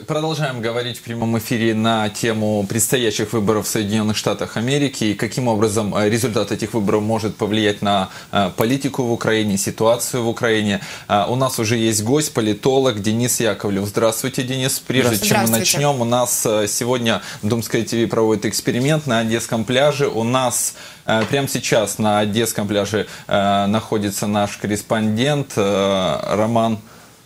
продолжаем говорить в прямом эфире на тему предстоящих выборов в Соединенных Штатах Америки и каким образом результат этих выборов может повлиять на политику в Украине, ситуацию в Украине. У нас уже есть гость, политолог Денис Яковлев. Здравствуйте, Денис. Прежде чем мы начнем, у нас сегодня Думское ТВ проводит эксперимент на Одесском пляже. У нас прямо сейчас на Одесском пляже находится наш корреспондент Роман.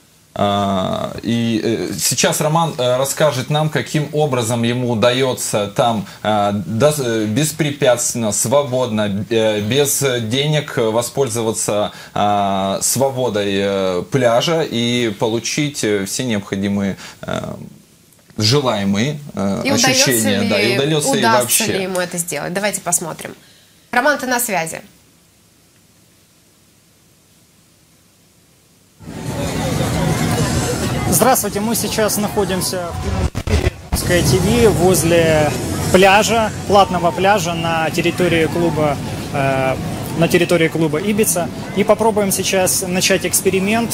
И сейчас Роман расскажет нам, каким образом ему удается там беспрепятственно, свободно, без денег воспользоваться свободой пляжа и получить все необходимые желаемые ощущения. И удастся ли ему это сделать? Давайте посмотрим. Роман, ты на связи. Здравствуйте, мы сейчас находимся в прямом эфире Думское ТВ возле пляжа, платного пляжа на территории клуба Ибица. И попробуем сейчас начать эксперимент.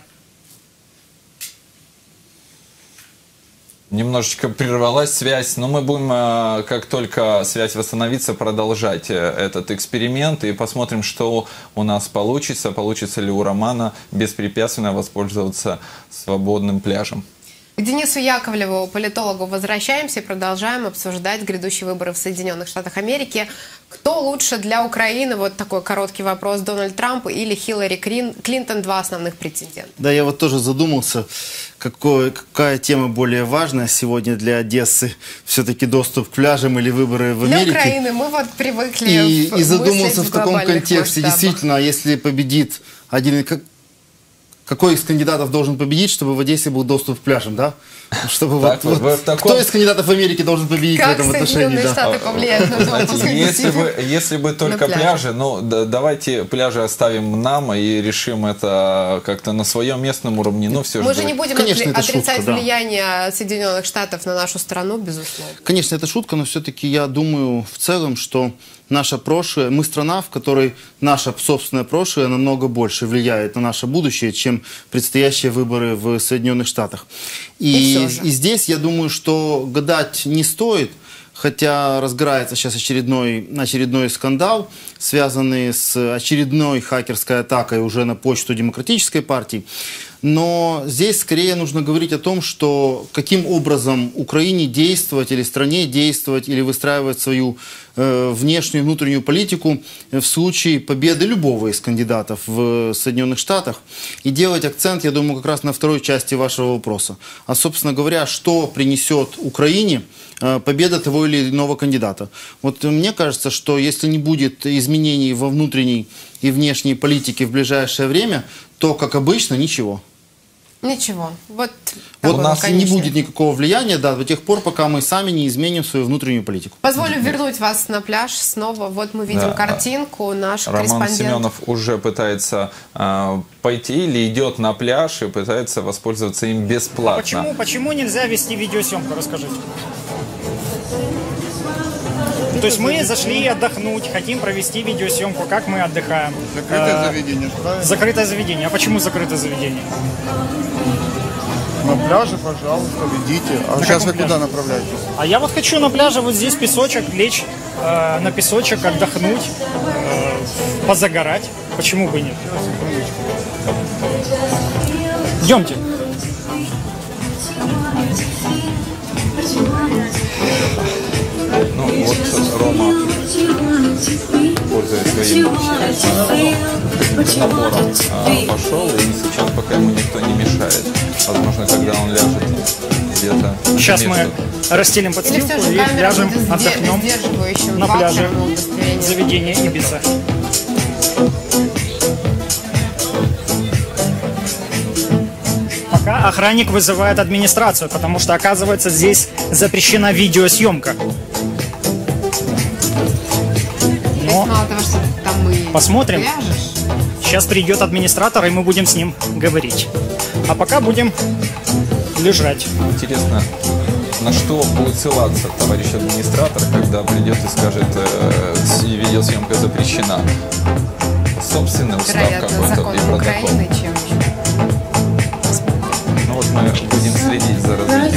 Немножечко прервалась связь, но мы будем, как только связь восстановится, продолжать этот эксперимент и посмотрим, что у нас получится. Получится ли у Романа беспрепятственно воспользоваться свободным пляжем. К Денису Яковлеву, политологу, возвращаемся и продолжаем обсуждать грядущие выборы в Соединенных Штатах Америки. Кто лучше для Украины? Вот такой короткий вопрос. Дональд Трамп или Хиллари Клинтон, два основных претендента? Да, я вот тоже задумался, какая тема более важная сегодня для Одессы. Все-таки доступ к пляжам или выборы в Америке. Для Украины мы вот привыкли и задумался в таком контексте. Масштабах. Действительно, если победит один... Какой из кандидатов должен победить, чтобы в Одессе был доступ к пляжам, да? Чтобы кто из кандидатов в Америке должен победить в этом отношении? Как Соединенные Штаты повлияют на допуск? Если бы только пляжи, ну давайте пляжи оставим нам и решим это как-то на своем местном уровне. Но все мы же не будем отрицать шутка, влияние Соединенных Штатов на нашу страну, безусловно. Конечно, это шутка, но все-таки я думаю в целом, что наше прошлое, мы страна, в которой наше собственное прошлое намного больше влияет на наше будущее, чем предстоящие выборы в Соединенных Штатах. И здесь я думаю, что гадать не стоит, хотя разгорается сейчас очередной скандал, связанный с очередной хакерской атакой уже на почту Демократической партии. Но здесь скорее нужно говорить о том, что каким образом Украине действовать или стране действовать, или выстраивать свою внешнюю и внутреннюю политику в случае победы любого из кандидатов в Соединенных Штатах. И делать акцент, я думаю, как раз на второй части вашего вопроса. А, собственно говоря, что принесет Украине победа того или иного кандидата. Вот мне кажется, что если не будет изменений во внутренней и внешней политике в ближайшее время, то, как обычно, ничего. Ничего. Вот у нас не будет никакого влияния, да, до тех пор, пока мы сами не изменим свою внутреннюю политику. Позволю вернуть вас на пляж снова. Вот мы видим картинку. Наш Роман Семенов уже пытается пойти или идет на пляж и пытается воспользоваться им бесплатно. Почему нельзя вести видеосъемку? Расскажите. То есть мы зашли отдохнуть, хотим провести видеосъемку, как мы отдыхаем. Закрытое заведение, правильно? Закрытое заведение. А почему закрытое заведение? На пляже, пожалуйста, ведите. А сейчас вы куда направляетесь? А я вот хочу на пляже, вот здесь песочек, лечь на песочек, отдохнуть, позагорать. Почему бы нет? Идемте. Ну вот Рома, пользуясь своим набором, пошел, и сейчас пока ему никто не мешает. Возможно, когда он ляжет где-то. Сейчас мы расстелим подстилку и ляжем, отдохнем на пляже заведения Ибица. Пока охранник вызывает администрацию, потому что, оказывается, здесь запрещена видеосъемка. Но мало того, что там и посмотрим. пляжешь. Сейчас придет администратор, и мы будем с ним говорить. А пока будем лежать. Интересно, на что будет ссылаться товарищ администратор, когда придет и скажет, видеосъемка запрещена? Собственный устав какой-то и протокол. Украины, чем Ну вот мы будем следить за развитием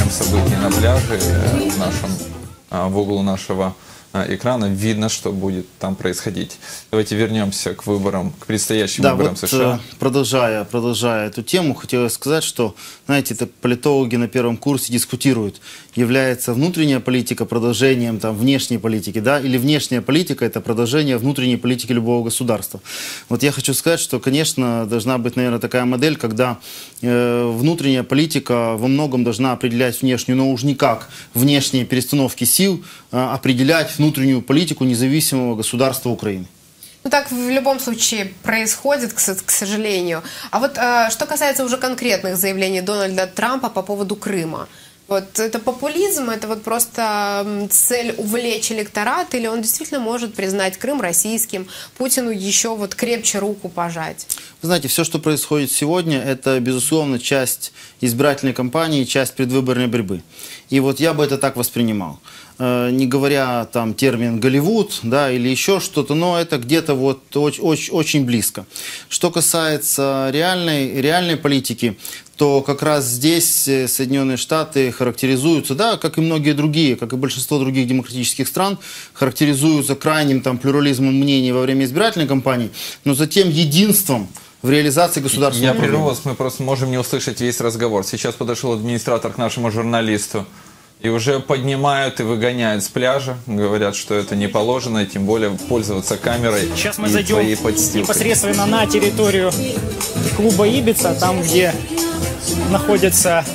освещением событий на пляже в углу нашего экрана видно, что будет там происходить. Давайте вернемся к выборам, к предстоящим выборам США. Продолжая эту тему, хотелось сказать, что, знаете, так политологи на первом курсе дискутируют, является внутренняя политика продолжением внешней политики, да, или внешняя политика – это продолжение внутренней политики любого государства. Вот я хочу сказать, что, конечно, должна быть, наверное, такая модель, когда внутренняя политика во многом должна определять внешнюю, но уж не как внешние перестановки сил, определять внутреннюю политику независимого государства Украины. Ну, так в любом случае происходит, к сожалению. А вот что касается уже конкретных заявлений Дональда Трампа по поводу Крыма. Вот это популизм, это вот просто цель увлечь электорат, или он действительно может признать Крым российским, Путину еще вот крепче руку пожать? Вы знаете, все, что происходит сегодня, это, безусловно, часть избирательной кампании, часть предвыборной борьбы. И вот я бы это так воспринимал. Не говоря там термин «Голливуд», да, или еще что-то, но это где-то вот очень близко. Что касается реальной политики, то как раз здесь Соединенные Штаты характеризуются, да, как и многие другие, как и большинство других демократических стран, характеризуются крайним плюрализмом мнений во время избирательной кампании, но затем единством в реализации государственного управления. Я прерву вас, мы просто можем не услышать весь разговор. Сейчас подошел администратор к нашему журналисту. И уже поднимают и выгоняют с пляжа. Говорят, что это не положено, и тем более пользоваться камерой. Сейчас мы зайдем непосредственно на территорию клуба «Ибица», там, где находятся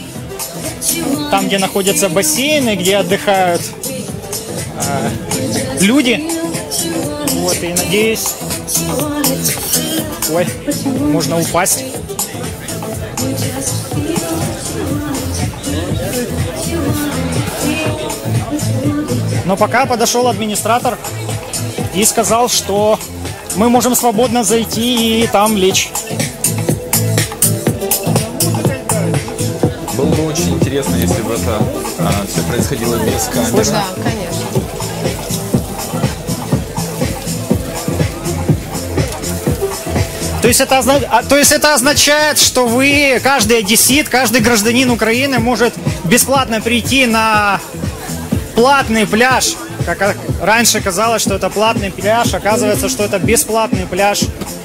бассейны, где отдыхают люди. Вот, и надеюсь... Ой, можно упасть. Но пока подошел администратор и сказал, что мы можем свободно зайти и там лечь. Было бы очень интересно, если бы это все происходило без камеры. Да, конечно. То есть это означает, что каждый одессит, каждый гражданин Украины может бесплатно прийти на платный пляж. Как раньше казалось, что это платный пляж, оказывается, что это бесплатный пляж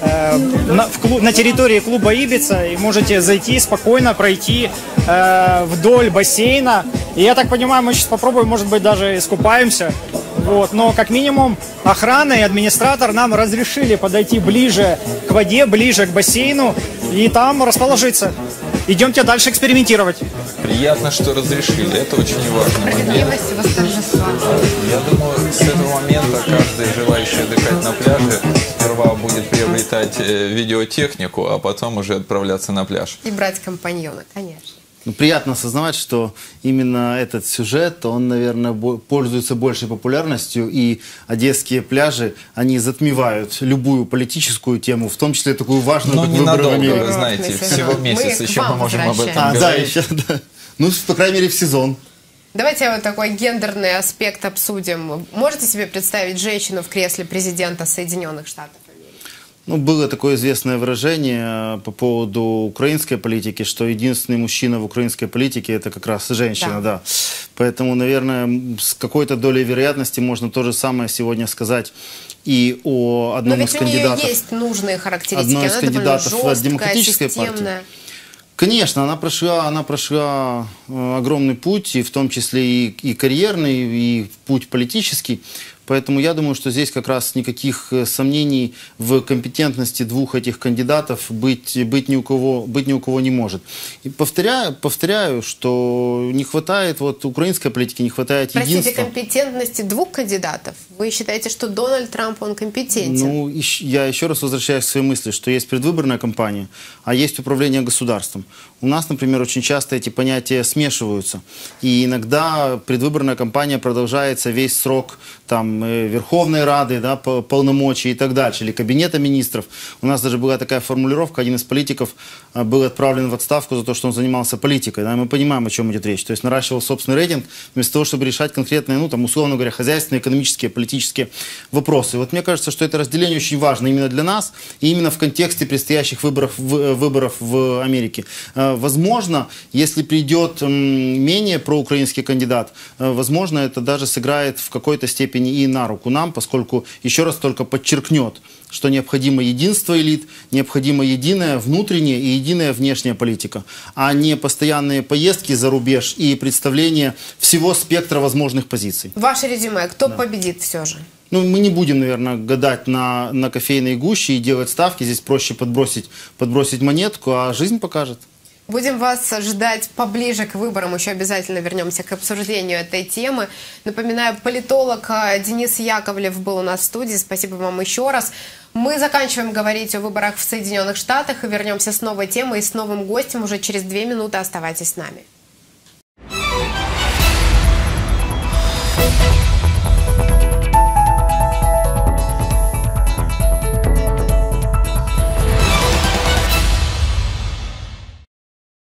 на территории клуба «Ибица». И можете зайти спокойно, пройти вдоль бассейна. И я так понимаю, мы сейчас попробуем, может быть, даже искупаемся. Вот. Но как минимум охрана и администратор нам разрешили подойти ближе к воде, ближе к бассейну и там расположиться. Идемте дальше экспериментировать. Приятно, что разрешили. Это очень важный момент. Справедливость восторжествовала. Я думаю, с этого момента каждый желающий отдыхать на пляже сперва будет приобретать видеотехнику, а потом уже отправляться на пляж. И брать компаньона, конечно. Приятно осознавать, что именно этот сюжет, он, наверное, пользуется большей популярностью, и одесские пляжи, они затмевают любую политическую тему, в том числе такую важную, как выборы в Америке. Вы знаете, всего месяц, еще мы можем об этом говорить. Да, еще, да. Ну, по крайней мере, в сезон. Давайте вот такой гендерный аспект обсудим. Можете себе представить женщину в кресле президента Соединенных Штатов? Ну, было такое известное выражение по поводу украинской политики, что единственный мужчина в украинской политике – это как раз женщина, да. Поэтому, наверное, с какой-то долей вероятности можно то же самое сегодня сказать и о одном из кандидатов. Но ведь у нее есть нужные характеристики. Одной из кандидатов в демократической партии. Конечно, она прошла огромный путь, и в том числе и карьерный, и путь политический. Поэтому я думаю, что здесь как раз никаких сомнений в компетентности двух этих кандидатов быть ни у кого не может. И повторяю, что не хватает украинской политики, не хватает единства. Простите, компетентности двух кандидатов? Вы считаете, что Дональд Трамп, он компетентен? Ну, я еще раз возвращаюсь к своей мысли, что есть предвыборная кампания, а есть управление государством. У нас, например, очень часто эти понятия смешиваются. И иногда предвыборная кампания продолжается весь срок Верховной Рады, да, полномочий и так дальше, или Кабинета министров. У нас даже была такая формулировка, один из политиков был отправлен в отставку за то, что он занимался политикой. Да, мы понимаем, о чем идет речь. То есть наращивал собственный рейтинг, вместо того, чтобы решать конкретные, ну, там, условно говоря, хозяйственные, экономические, политические вопросы. И вот мне кажется, что это разделение очень важно именно для нас, и именно в контексте предстоящих выборов в Америке. Возможно, если придет менее проукраинский кандидат, возможно, это даже сыграет в какой-то степени и на руку нам, поскольку, еще раз только подчеркнет, что необходимо единство элит, необходима единая внутренняя и единая внешняя политика, а не постоянные поездки за рубеж и представление всего спектра возможных позиций. Ваше резюме, кто победит все же? Ну, мы не будем, наверное, гадать на кофейной гуще и делать ставки. Здесь проще подбросить монетку, а жизнь покажет. Будем вас ждать поближе к выборам. Еще обязательно вернемся к обсуждению этой темы. Напоминаю, политолог Денис Яковлев был у нас в студии. Спасибо вам еще раз. Мы заканчиваем говорить о выборах в Соединенных Штатах и вернемся с новой темой и с новым гостем уже через 2 минуты. Оставайтесь с нами.